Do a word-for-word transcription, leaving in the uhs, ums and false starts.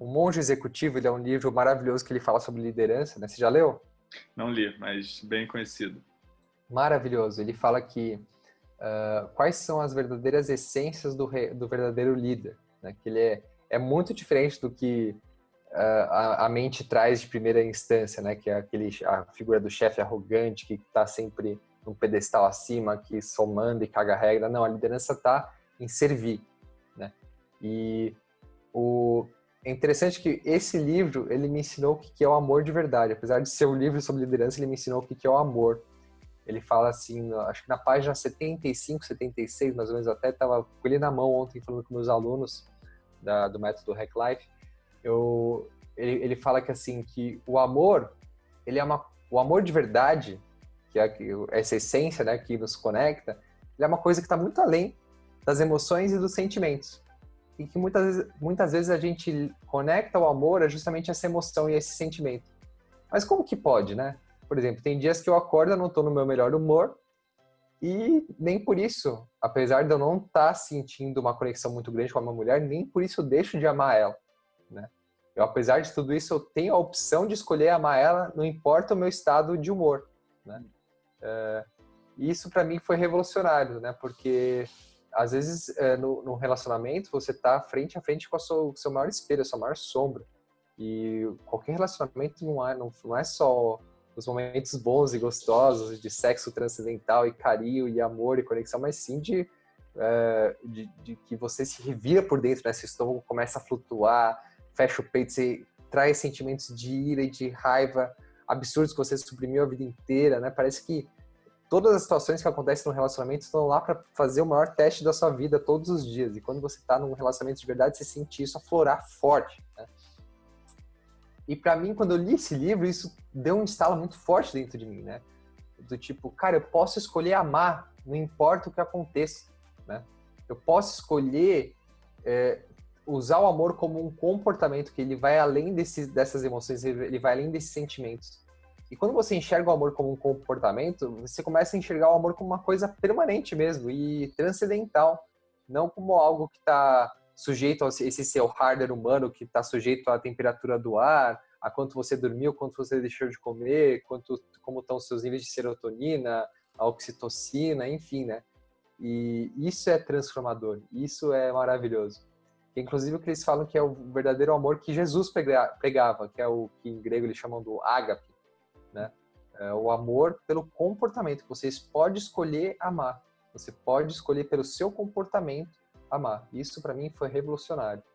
O Monge Executivo, ele é um livro maravilhoso que ele fala sobre liderança, né? Você já leu? Não li, mas bem conhecido. Maravilhoso. Ele fala que uh, quais são as verdadeiras essências do, re, do verdadeiro líder, né? Que ele é, é muito diferente do que uh, a, a mente traz de primeira instância, né? Que é aquele, a figura do chefe arrogante que está sempre num pedestal acima, que só manda e caga regra. Não, a liderança está em servir, né? E o, é interessante que esse livro, ele me ensinou o que é o amor de verdade. Apesar de ser um livro sobre liderança, ele me ensinou o que é o amor. Ele fala assim, acho que na página setenta e cinco, setenta e seis, mais ou menos, eu até estava com ele na mão ontem, falando com meus alunos da, do método Hack Life. Eu, ele, ele fala que assim, que o amor, ele é uma, o amor de verdade, que é essa essência, né, que nos conecta, ele é uma coisa que está muito além das emoções e dos sentimentos. E que muitas, muitas vezes a gente conecta o amor a justamente essa emoção e esse sentimento. Mas como que pode, né? Por exemplo, tem dias que eu acordo, eu não estou no meu melhor humor e nem por isso, apesar de eu não estar tá sentindo uma conexão muito grande com a minha mulher, nem por isso eu deixo de amar ela, né? Eu, apesar de tudo isso, eu tenho a opção de escolher amar ela, não importa o meu estado de humor, né? É, e isso para mim foi revolucionário, né? Porque às vezes é, no, no relacionamento você tá frente a frente com o seu, seu maior espelho, a sua maior sombra. E qualquer relacionamento não é, não, não é só os momentos bons e gostosos de sexo transcendental e carinho e amor e conexão, mas sim de, é, de, de que você se revira por dentro, né? Seu estômago começa a flutuar, fecha o peito, você traz sentimentos de ira e de raiva absurdos que você suprimiu a vida inteira, né? Parece que todas as situações que acontecem no relacionamento estão lá para fazer o maior teste da sua vida todos os dias. E quando você está num relacionamento de verdade, você sente isso aflorar forte, né? E para mim, quando eu li esse livro, isso deu um estalo muito forte dentro de mim, né? Do tipo, cara, eu posso escolher amar, não importa o que aconteça, né? Eu posso escolher é, usar o amor como um comportamento que ele vai além desses, dessas emoções, ele vai além desses sentimentos. E quando você enxerga o amor como um comportamento, você começa a enxergar o amor como uma coisa permanente mesmo e transcendental, não como algo que está sujeito a esse seu hardware humano, que está sujeito à temperatura do ar, a quanto você dormiu, quanto você deixou de comer, quanto, como estão os seus níveis de serotonina, a oxitocina, enfim, né? E isso é transformador, isso é maravilhoso. Inclusive o que eles falam que é o verdadeiro amor que Jesus pregava, que é o que em grego eles chamam do ágape, né? É o amor pelo comportamento. Você pode escolher amar. Você pode escolher pelo seu comportamento amar. Isso para mim foi revolucionário.